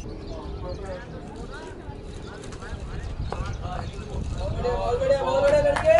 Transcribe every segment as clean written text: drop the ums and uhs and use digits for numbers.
बहुत बढ़िया लड़के।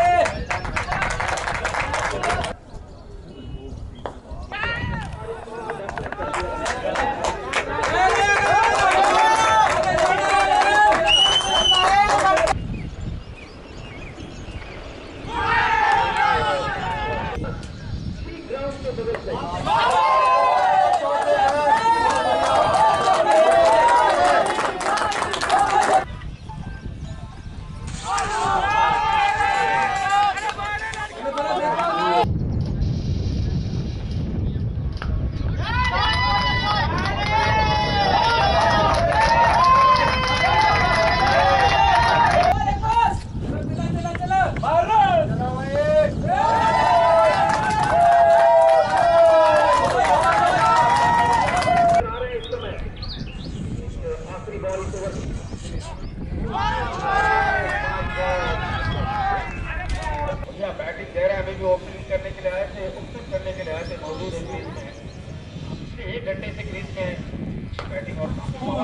बैटिंग दे रहे हैं, अभी भी ओपनिंग करने के लिए आए थे, ओपनिंग करने के लिए आए थे, मौजूद है क्रीज में। 1 घंटे से क्रीज में बैटिंग और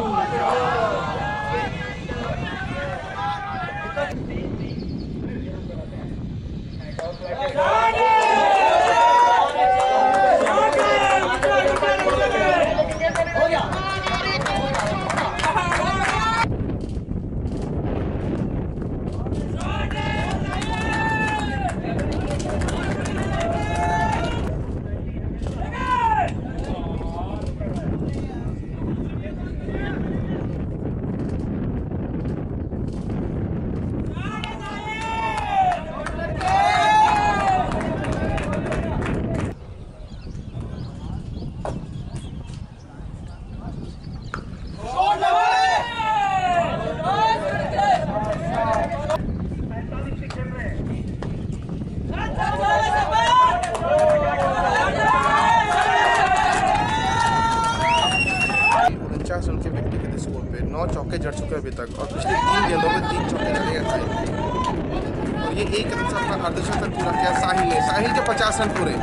उनके व्यक्तिगत स्कोर पे 9 चौके जड़ चुके अभी तक और पिछले 3 गेंदों में 3 चौके जड़े हैं। और ये एक रन से अपना अर्धशतक पूरा किया साहिल ने। साहिल के 50 रन पूरे।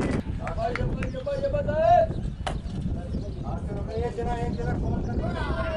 एक जना